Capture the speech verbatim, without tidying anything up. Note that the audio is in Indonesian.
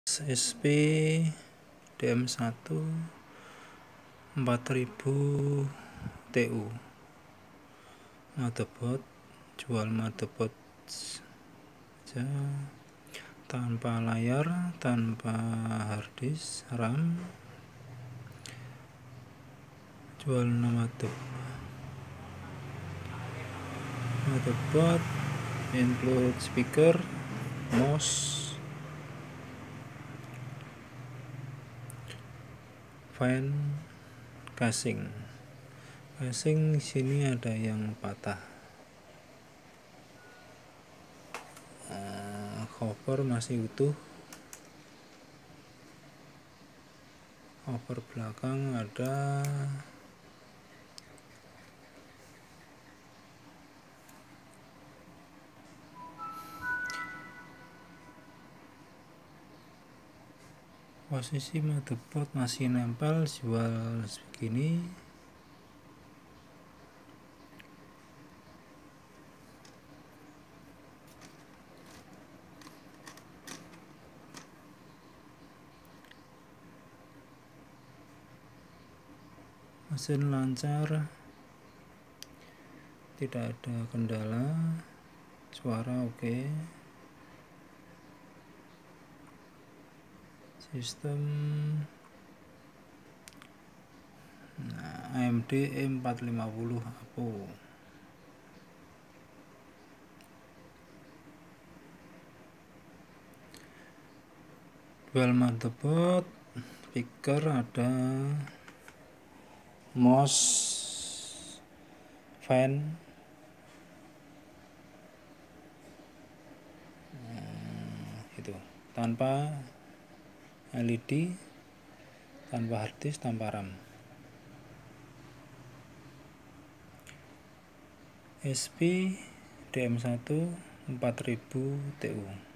S P D M satu empat ribu T U. Motherboard, jual motherboard saja, tanpa layar, tanpa harddisk, RAM, jual motherboard. Motherboard include speaker, mouse, fan, casing. Casing sini ada yang patah. Uh, cover masih utuh. Cover belakang ada. Posisi motherboard masih nempel, jual segini. Mesin lancar, tidak ada kendala, suara oke. Okay. Sistem nah, A M D E empat lima nol Apo. Dual motherboard, speaker ada, mouse, fan, hmm, itu tanpa L E D, tanpa harddisk, tanpa RAM. S P D M satu empat ribu T U.